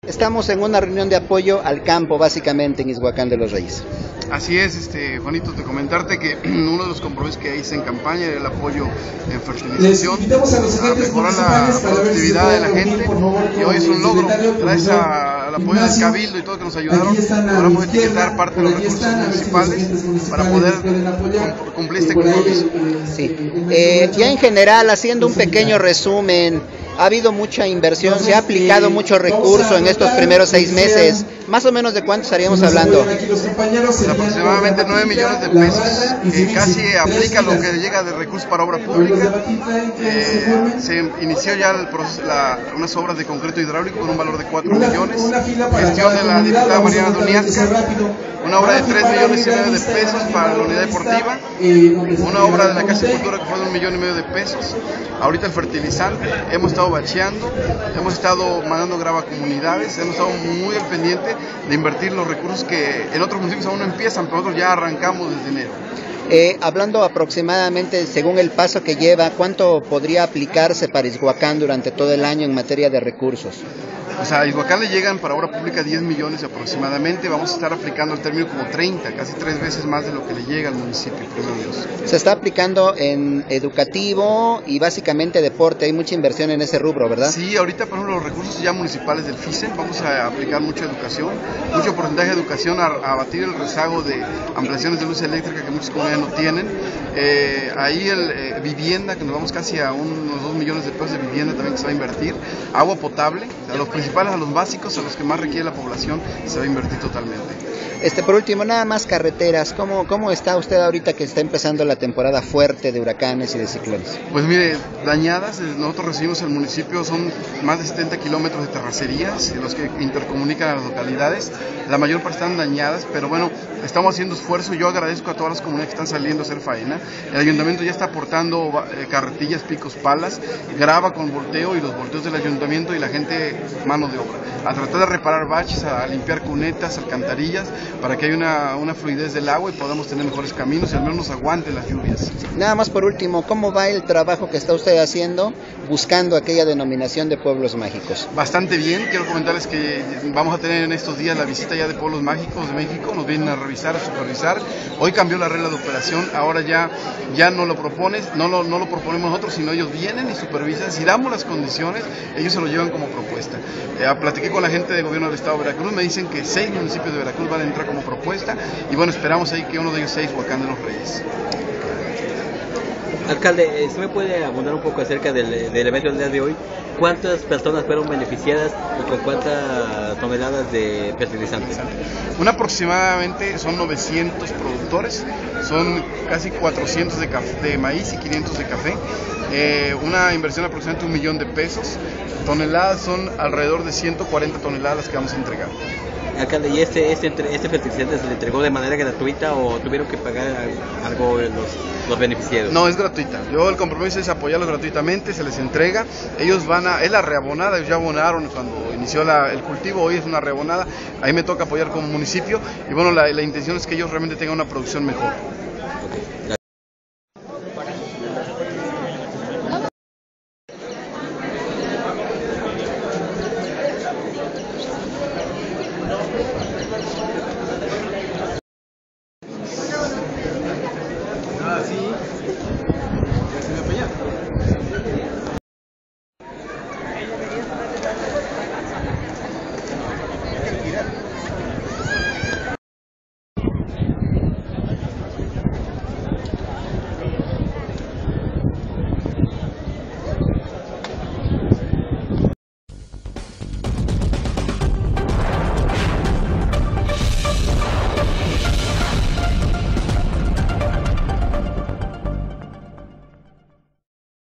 Estamos en una reunión de apoyo al campo, básicamente, en Izhuacán de los Reyes. Así es, Juanito, te comentarte que uno de los compromisos que hice en campaña era el apoyo en fertilización, a mejorar la productividad de la gente, y hoy es un logro, gracias al apoyo del Cabildo y todo que nos ayudaron, logramos etiquetar parte de los recursos municipales para poder cumplir este compromiso. Sí. Ya en general, haciendo un pequeño resumen, ha habido mucha inversión, se ha aplicado mucho recurso en estos primeros 6 meses. Más o menos, ¿de cuánto estaríamos hablando? Pues aproximadamente 9 millones de pesos, que casi aplica lo que llega de recursos para obra pública. Se inició ya unas obras de concreto hidráulico con un valor de 4 millones, gestión de la diputada Mariana Duniasca, una obra de 3 millones y medio de pesos para la unidad deportiva, una obra de la Casa de Cultura que fue de 1,5 millones de pesos, ahorita el fertilizante, hemos estado bacheando, hemos estado mandando grava a comunidades, hemos estado muy al pendiente de invertir los recursos que en otros municipios aún no empiezan, pero nosotros ya arrancamos desde enero. Hablando aproximadamente, según el paso que lleva, ¿cuánto podría aplicarse para Izhuacán durante todo el año en materia de recursos? O sea, a Izhuacán le llegan para obra pública 10 millones aproximadamente, vamos a estar aplicando el término como 30, casi 3 veces más de lo que le llega al municipio, primero Dios. Se está aplicando en educativo y básicamente deporte, hay mucha inversión en ese rubro, ¿verdad? Sí, ahorita por ejemplo los recursos ya municipales del FICEN, vamos a aplicar mucha educación, mucho porcentaje de educación a abatir el rezago de ampliaciones de luz eléctrica que muchas comunidades no tienen. Ahí vivienda, que nos vamos casi a unos 2 millones de pesos de vivienda también que se va a invertir, agua potable, a los principales, a los básicos, a los que más requiere la población, se va a invertir totalmente. Por último, nada más carreteras, ¿cómo está usted ahorita que está empezando la temporada fuerte de huracanes y de ciclones? Pues mire, dañadas, nosotros recibimos el municipio, son más de 70 kilómetros de terracerías, los que intercomunican a las localidades, la mayor parte están dañadas, pero bueno, estamos haciendo esfuerzo, yo agradezco a todas las comunidades que están saliendo a hacer faena, el ayuntamiento ya está aportando carretillas, picos, palas, grava con volteo y los volteos del ayuntamiento y la gente mano de obra, a tratar de reparar baches, a limpiar cunetas, alcantarillas, para que haya una fluidez del agua y podamos tener mejores caminos y al menos nos aguanten las lluvias. Nada más por último, ¿cómo va el trabajo que está usted haciendo buscando aquella denominación de pueblos mágicos? Bastante bien, quiero comentarles que vamos a tener en estos días la visita ya de pueblos mágicos de México, nos vienen a revisar, a supervisar. Hoy cambió la regla de operación, ahora ya no lo propones, no lo proponemos nosotros, sino ellos vienen y supervisan. Si damos las condiciones, ellos se lo llevan como propuesta. Platiqué con la gente del gobierno del estado de Veracruz, me dicen que 6 municipios de Veracruz van a entrar como propuesta y bueno, esperamos ahí que uno de ellos sea Izhuacán de los Reyes. Alcalde, ¿se me puede abundar un poco acerca del evento del día de hoy? ¿Cuántas personas fueron beneficiadas y con cuántas toneladas de fertilizantes? Aproximadamente son 900 productores, son casi 400 de maíz y 500 de café, una inversión aproximadamente de 1 millón de pesos, toneladas son alrededor de 140 toneladas que vamos a entregar. Alcalde, ¿y este fertilizante se le entregó de manera gratuita o tuvieron que pagar algo los beneficiados? No, es gratuita. El compromiso es apoyarlos gratuitamente, se les entrega. Ellos es la reabonada, ellos ya abonaron cuando inició el cultivo, hoy es una reabonada. Ahí me toca apoyar como municipio y bueno, la intención es que ellos realmente tengan una producción mejor. Okay. Sí.